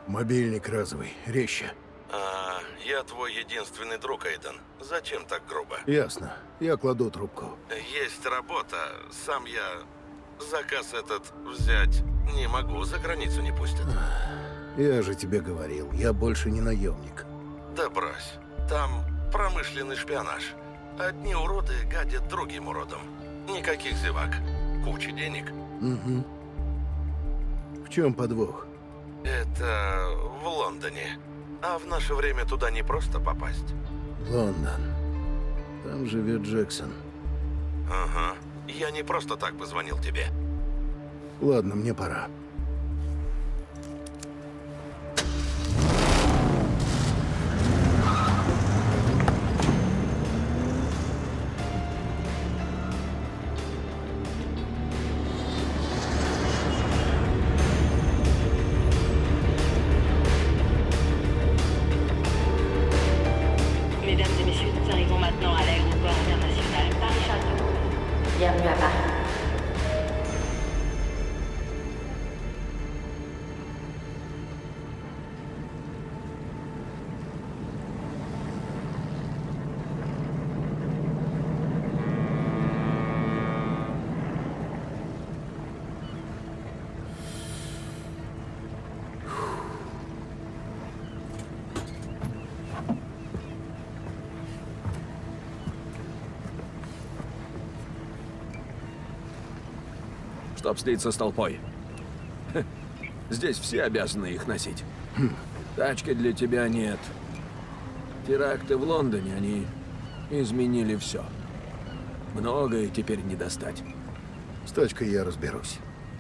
Мобильник разовый, резче. Я твой единственный друг, Эйден. Зачем так грубо? Ясно. Я кладу трубку. Есть работа. Сам я заказ этот взять не могу. За границу не пустят. Я же тебе говорил, я больше не наемник. Да брось. Там промышленный шпионаж. Одни уроды гадят другим уродам. Никаких зевак. Куча денег. Угу. В чем подвох? Это в Лондоне. А в наше время туда не просто попасть. Лондон. Там живет Джексон. Ага. Я не просто так позвонил тебе. Ладно, мне пора. Bienvenue à Paris. Чтоб слиться с толпой. Здесь все обязаны их носить. Тачки для тебя нет. Теракты в Лондоне, они изменили все. Многое теперь не достать. С тачкой я разберусь.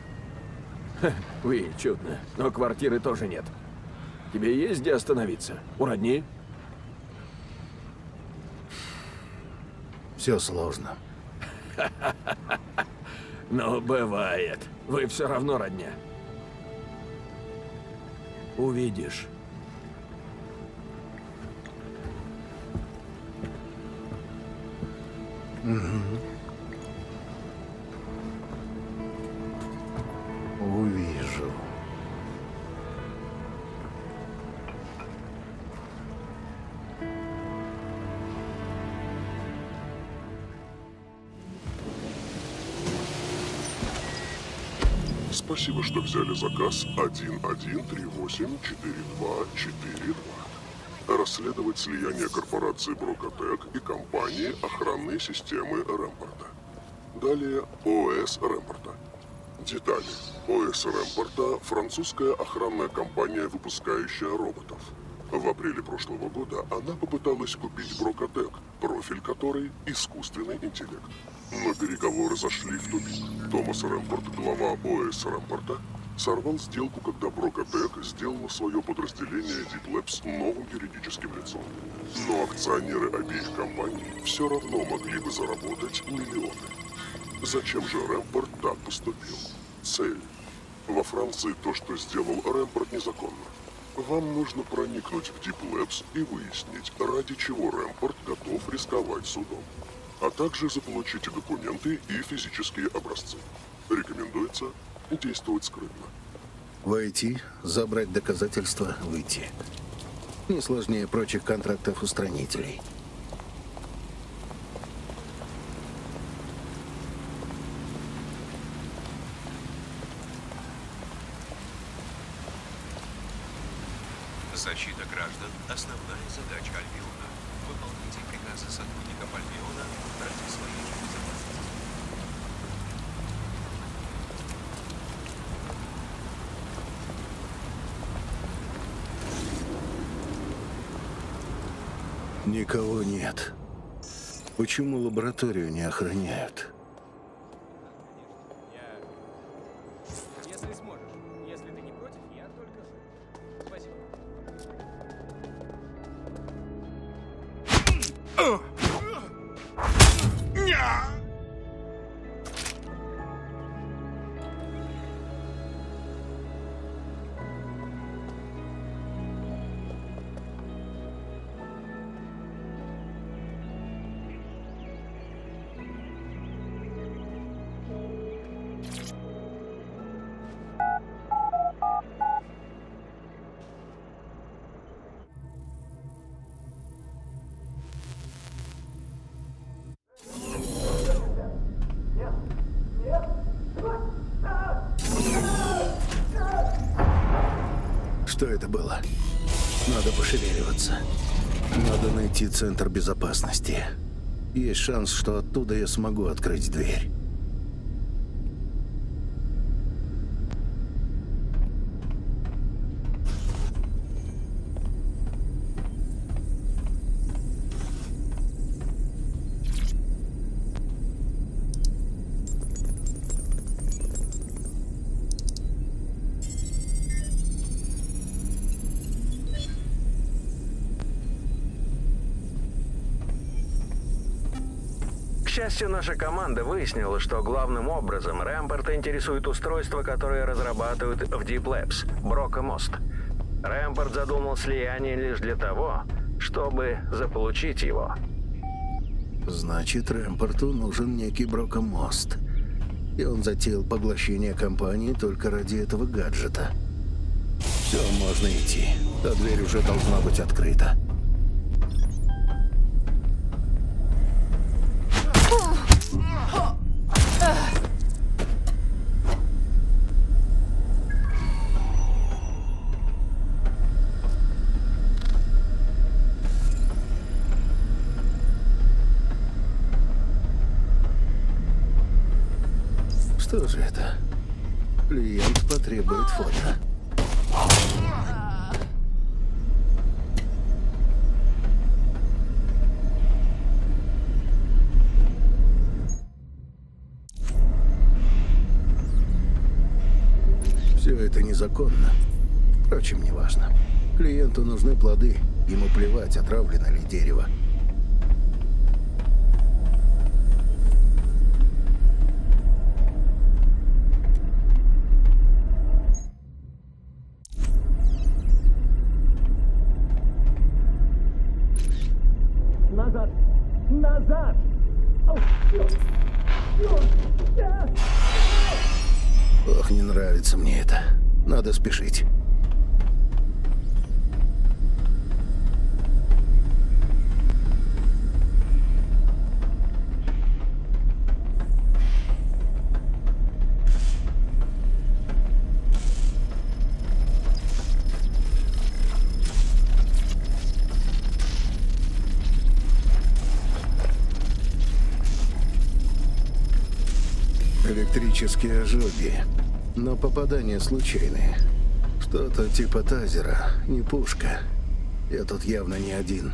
Вы, чудно. Но квартиры тоже нет. Тебе есть где остановиться? У родни? Все сложно. Но бывает. Вы все равно родня. Увидишь. Увижу. Спасибо, что взяли заказ 11384242. Расследовать слияние корпорации Брокотек и компании охранной системы Рэмпорта. Далее ОС Рэмпорта. Детали. ОС Рэмпорта – французская охранная компания, выпускающая роботов. В апреле прошлого года она попыталась купить Брокотек, профиль которой – искусственный интеллект. Но переговоры зашли в тупик. Томас Рэмпорт, глава ОС Рэмпорта, сорвал сделку, когда Брокотек сделала свое подразделение Deep Labs новым юридическим лицом. Но акционеры обеих компаний все равно могли бы заработать миллионы. Зачем же Рэмпорт так поступил? Цель. Во Франции то, что сделал Рэмпорт, незаконно. Вам нужно проникнуть в Deep Labs и выяснить, ради чего Рэмпорт готов рисковать судом. А также заполучите документы и физические образцы. Рекомендуется действовать скрытно. Войти, забрать доказательства, выйти. Не сложнее прочих контрактов устранителей. Защита граждан – основная задача Альбиона. Выполните приказы сотрудников Альбиона ради своей безопасности. Никого нет. Почему лабораторию не охраняют? Если сможешь. Если ты не против, я только за. Спасибо. Что это было? Надо пошевеливаться. Надо найти центр безопасности. Есть шанс, что оттуда я смогу открыть дверь. К счастью, наша команда выяснила, что главным образом Рэмпорта интересует устройство, которое разрабатывают в Deep Labs – Брокамост. Рэмпорт задумал слияние лишь для того, чтобы заполучить его. Значит, Рэмпорту нужен некий Брокамост. И он затеял поглощение компании только ради этого гаджета. Все, можно идти. Та дверь уже должна быть открыта. Что же это? Клиент потребует фото. Все это незаконно. Впрочем, неважно. Клиенту нужны плоды. Ему плевать, отравлено ли дерево. Назад! Назад! Ох, не нравится мне это. Надо спешить. Электрические ожоги. Но попадания случайные. Что-то типа тазера, не пушка. Я тут явно не один.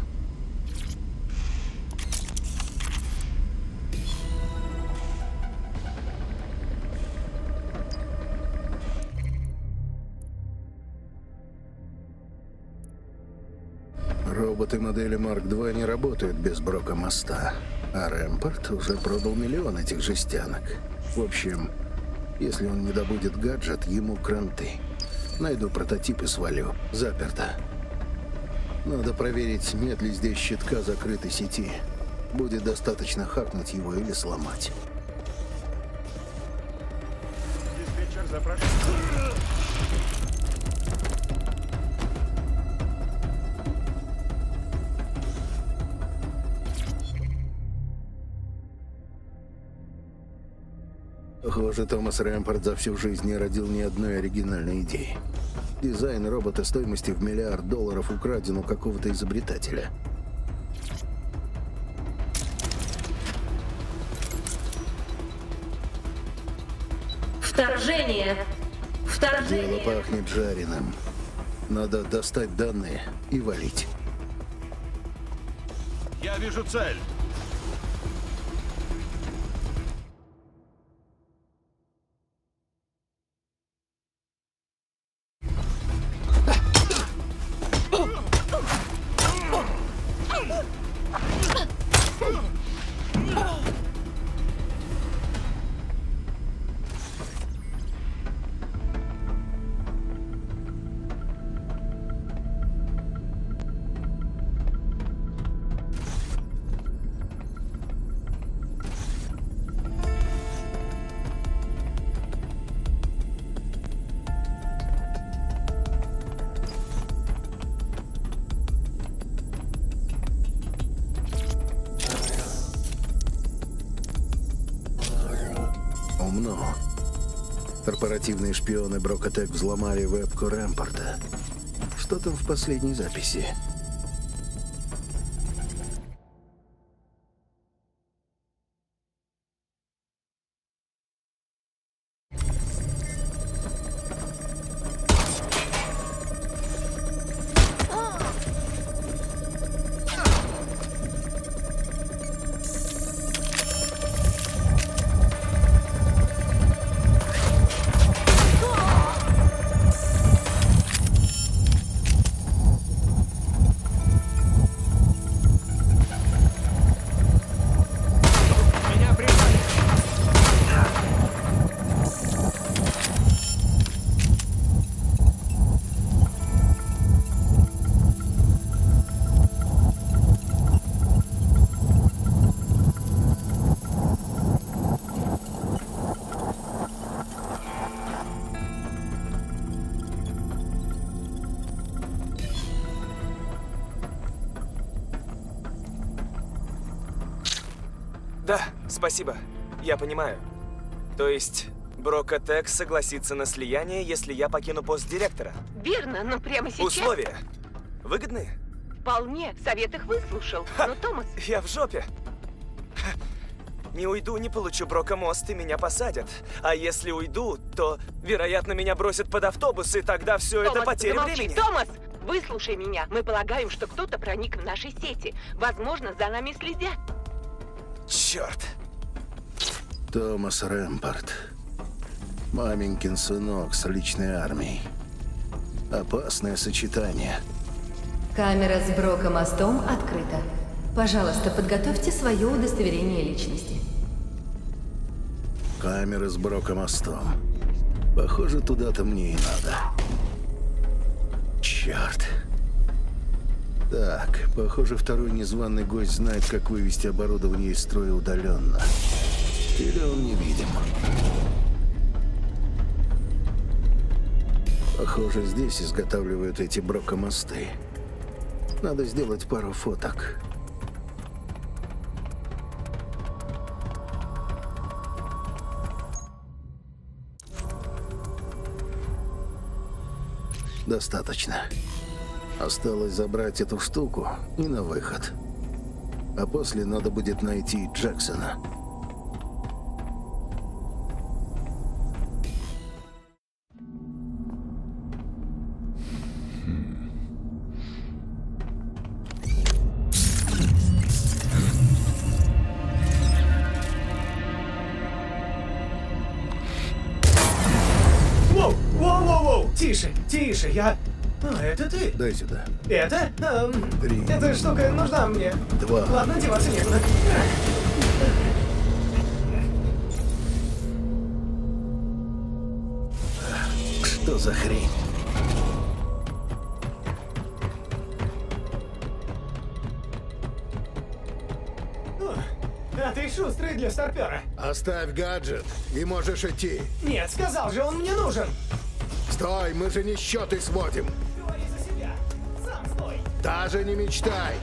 Роботы модели Марк II не работают без Брокамоста. А Рэмпорт уже продал миллион этих жестянок. В общем, если он не добудет гаджет, ему кранты. Найду прототип и свалю. Заперто. Надо проверить, нет ли здесь щитка закрытой сети. Будет достаточно хакнуть его или сломать. Диспетчер запрашивает. Похоже, Томас Рэмпорт за всю жизнь не родил ни одной оригинальной идеи. Дизайн робота стоимостью в $1 миллиард украден у какого-то изобретателя. Вторжение! Дело Вторжение! пахнет жареным. Надо достать данные и валить. Я вижу цель. Умно. Корпоративные шпионы Брокатек взломали вебку Рэмпорта. Что там в последней записи? Да, спасибо. Я понимаю. То есть, Брокотек согласится на слияние, если я покину пост директора? Верно, но прямо сейчас... Условия выгодные? Вполне. Совет их выслушал. Но, Томас... Я в жопе. Не уйду, не получу Брокомост, и меня посадят. А если уйду, то, вероятно, меня бросят под автобус, и тогда все это потеря замолчи. времени. Томас, выслушай меня. Мы полагаем, что кто-то проник в наши сети. Возможно, за нами следят. Черт. Томас Рэмпорт. Маменькин сынок с личной армией. Опасное сочетание. Камера с Брокомостом открыта. Пожалуйста, подготовьте свое удостоверение личности. Камера с Брокомостом. Похоже, туда-то мне и надо. Черт. Так, похоже, второй незваный гость знает, как вывести оборудование из строя удаленно. Или он невидим. Похоже, здесь изготавливают эти брокомосты. Надо сделать пару фоток. Достаточно. Осталось забрать эту штуку и на выход. А после надо будет найти Джексона. Воу! Тише, тише, я... А, это ты? Дай сюда. Это? 3. Эта штука нужна мне. 2. Ладно, деваться некуда. Что за хрень? А ты шустрый для старпера. Оставь гаджет, и можешь идти. Нет, сказал же, он мне нужен. Стой, мы же не счеты сводим. Говори за себя. Сам стой. Даже не мечтай.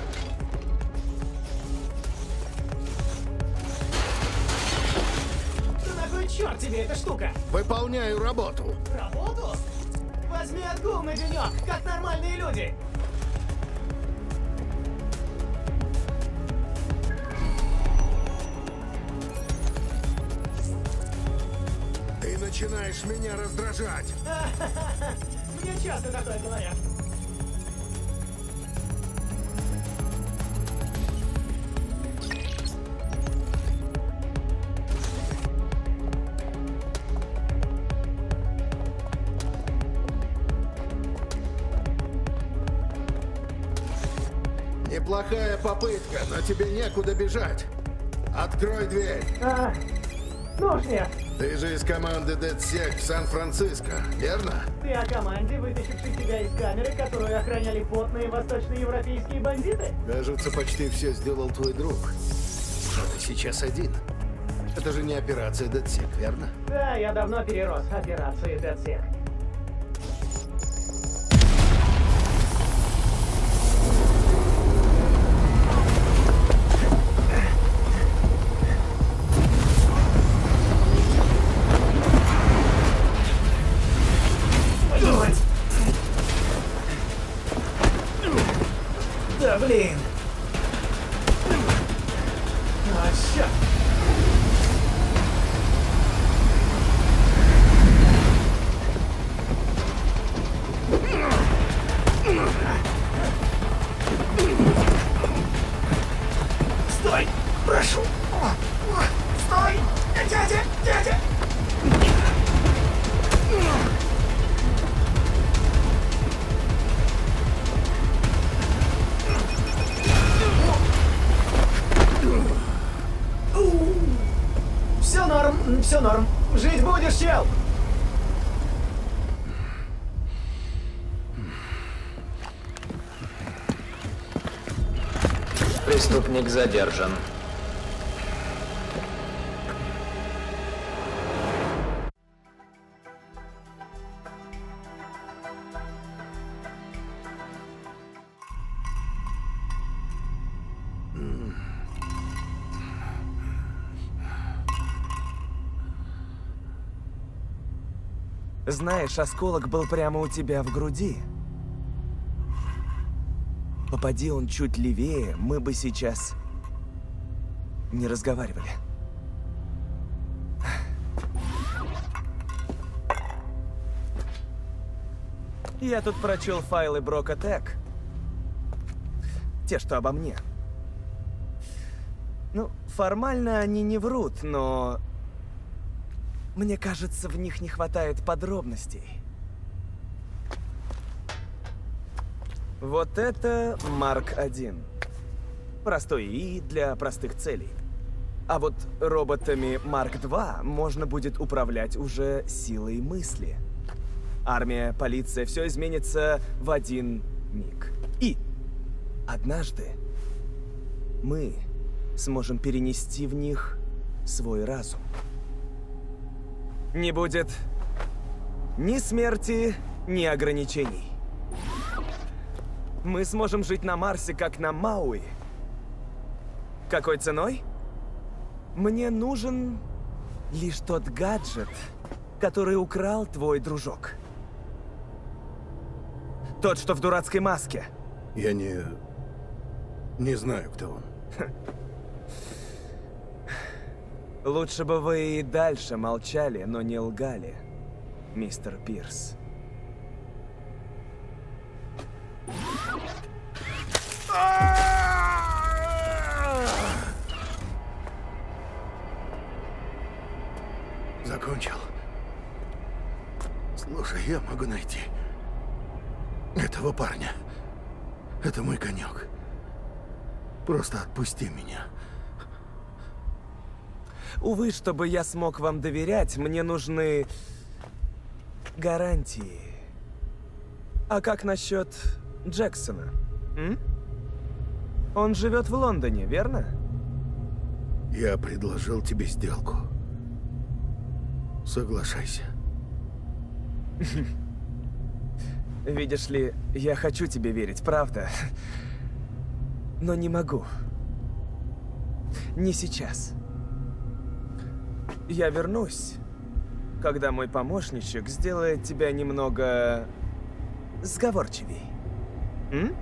Да на кой черт тебе эта штука? Выполняю работу. Работу? Возьми отгул на денек, как нормальные люди. Ты начинаешь меня раздражать. Мне часто такое говорят. Неплохая попытка, но тебе некуда бежать. Открой дверь. Ну уж нет. Ты же из команды DedSec в Сан-Франциско, верно? Ты о команде, вытащившей тебя из камеры, которую охраняли потные восточноевропейские бандиты? Кажется, почти все сделал твой друг. Но ты сейчас один. Это же не операция DedSec, верно? Да, я давно перерос операции DedSec. все норм. Жить будешь, чел? Преступник задержан. Знаешь, осколок был прямо у тебя в груди. Попади он чуть левее, мы бы сейчас не разговаривали. Я тут прочел файлы Брока Тек. Те, что обо мне. Ну, формально они не врут, но... Мне кажется, в них не хватает подробностей. Вот это Марк-1. Простой ИИ для простых целей. А вот роботами Марк-2 можно будет управлять уже силой мысли. Армия, полиция, все изменится в один миг. И однажды мы сможем перенести в них свой разум. Не будет ни смерти, ни ограничений. Мы сможем жить на Марсе, как на Мауи. Какой ценой? Мне нужен лишь тот гаджет, который украл твой дружок. Тот, что в дурацкой маске. Я не знаю, кто он. Лучше бы вы и дальше молчали, но не лгали, мистер Пирс. Закончил. Слушай, я могу найти этого парня. Это мой конек. Просто отпусти меня. Увы, чтобы я смог вам доверять, мне нужны гарантии. А как насчет Джексона? М? Он живет в Лондоне, верно? Я предложил тебе сделку. Соглашайся. Видишь ли, я хочу тебе верить, правда? Но не могу. Не сейчас. Я вернусь, когда мой помощничек сделает тебя немного сговорчивей. М?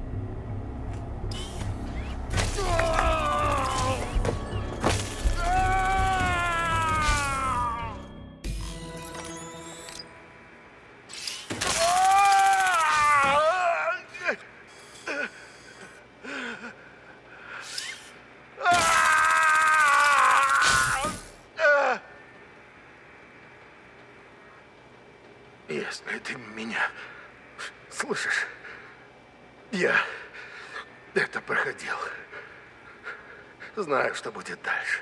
Если ты меня слышишь, я это проходил. Знаю, что будет дальше.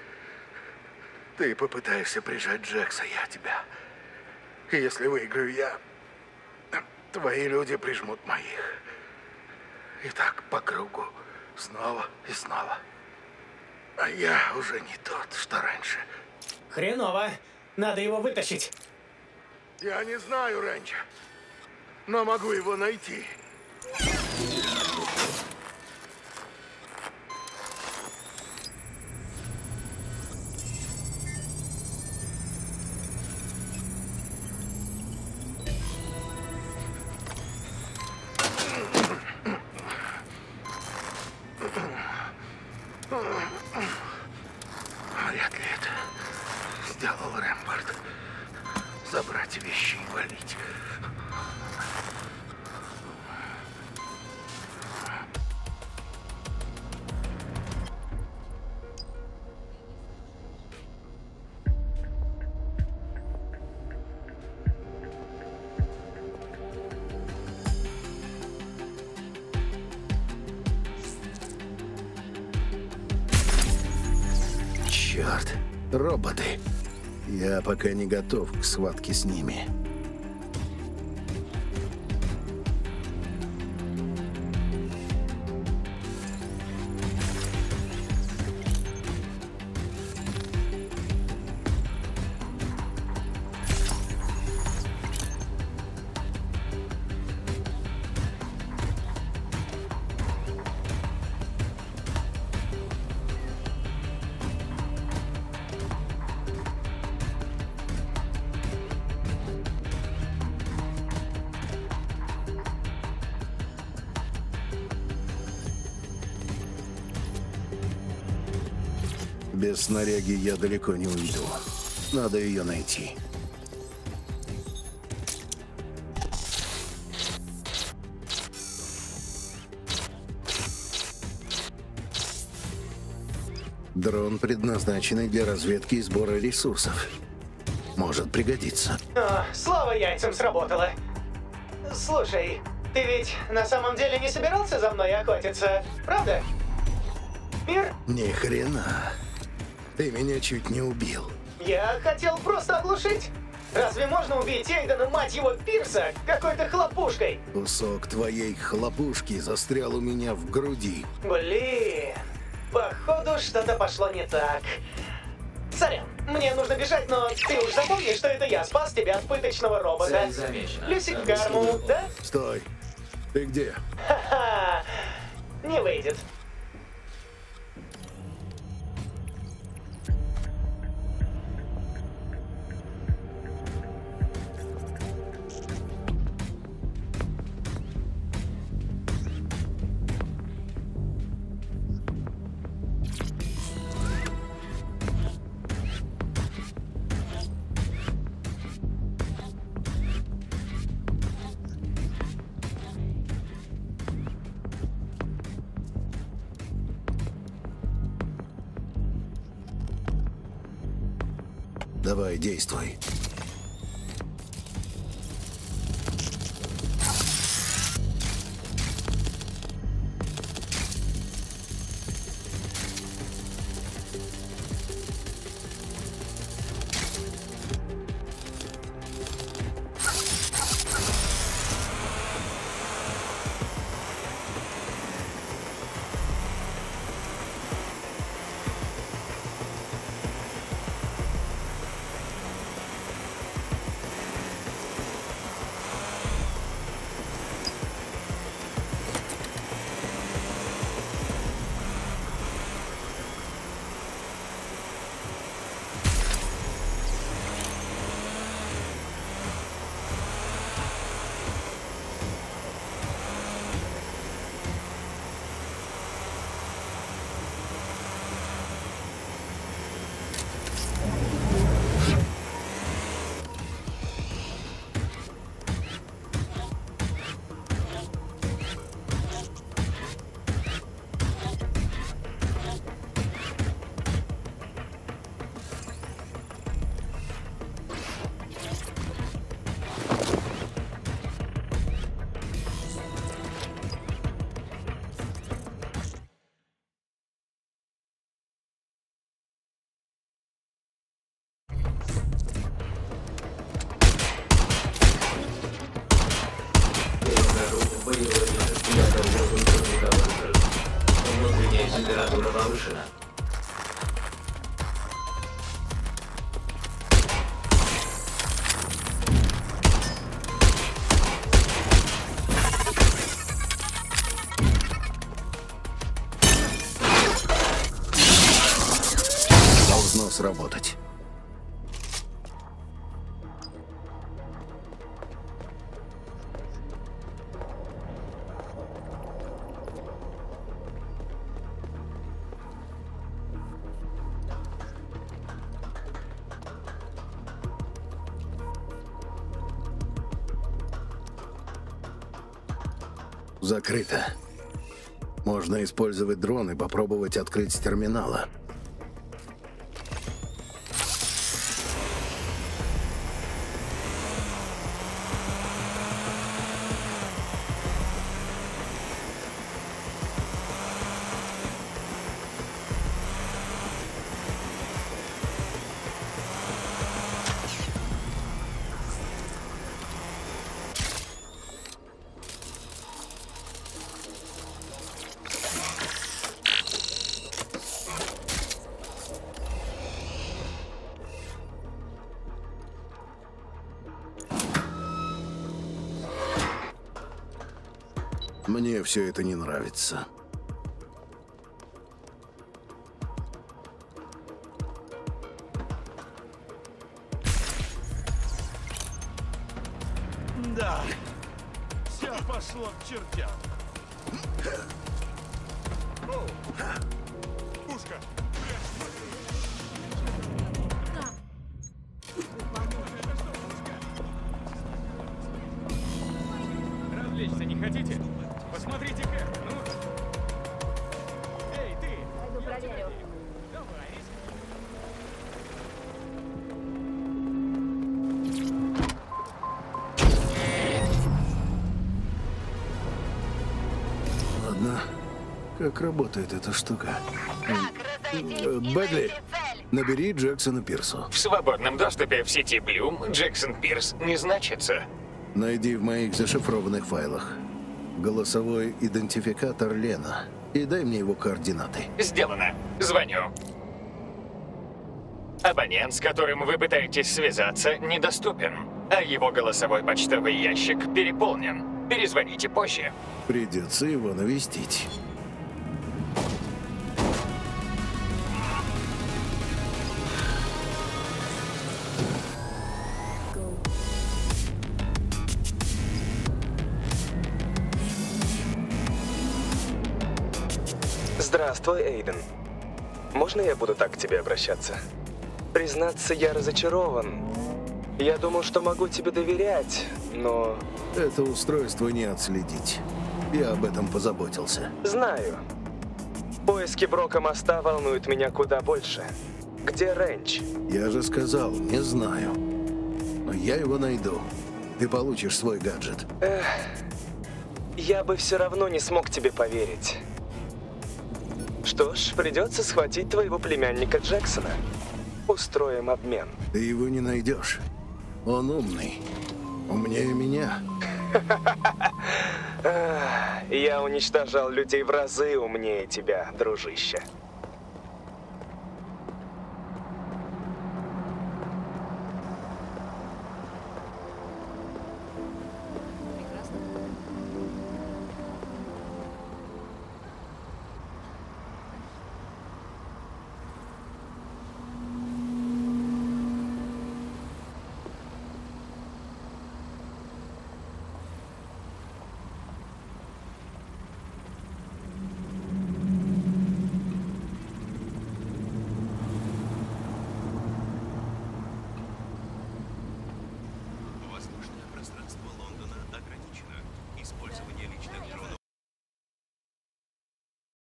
Ты попытаешься прижать Джекса, я тебя. И если выиграю я, твои люди прижмут моих. И так по кругу, снова и снова. А я уже не тот, что раньше. Хреново. Надо его вытащить. Я не знаю, Рэнча, но могу его найти. Вряд ли это сделал Рэмпорт. Забрать вещи и валить. Черт, Роботы. Я пока не готов к схватке с ними. Без снаряги я далеко не уйду. Надо ее найти. Дрон, предназначенный для разведки и сбора ресурсов. Может пригодиться. О, слава яйцам, сработало. Слушай, ты ведь на самом деле не собирался за мной охотиться, правда? Мир? Ни хрена. Ты меня чуть не убил. Я хотел просто оглушить. Разве можно убить Эйдена, мать его, Пирса, какой-то хлопушкой? Кусок твоей хлопушки застрял у меня в груди. Блин, походу что-то пошло не так. Сорян, мне нужно бежать, но ты уж запомни, что это я спас тебя от пыточного робота. Люсик Карму, да? Стой. Ты где? Ха-ха, не выйдет. Давай, действуй. Внутренняя температура повышена. Должно сработать. Закрыто. Можно использовать дрон и попробовать открыть с терминала. Мне все это не нравится. Да. Все пошло к чертям. О, пушка. Развлечься не хотите? Посмотрите-ка. Ну. Эй, ты. Пойду проверю. Давай. Ладно. Как работает эта штука? Бэдли, набери Джексона Пирсу. В свободном доступе в сети Bloom Джексон Пирс не значится. Найди в моих зашифрованных файлах голосовой идентификатор Лена и дай мне его координаты. Сделано. Звоню. Абонент, с которым вы пытаетесь связаться, недоступен, а его голосовой почтовый ящик переполнен. Перезвоните позже. Придется его навестить. Здравствуй, Эйден. Можно я буду так к тебе обращаться? Признаться, я разочарован. Я думал, что могу тебе доверять, но... Это устройство не отследить. Я об этом позаботился. Знаю. Поиски Брока моста волнуют меня куда больше. Где Рэнч? Я же сказал, не знаю. Но я его найду. Ты получишь свой гаджет. Эх, я бы все равно не смог тебе поверить. Что ж, придется схватить твоего племянника Джексона. Устроим обмен. Ты его не найдешь. Он умный. Умнее меня. Я уничтожал людей в разы умнее тебя, дружище.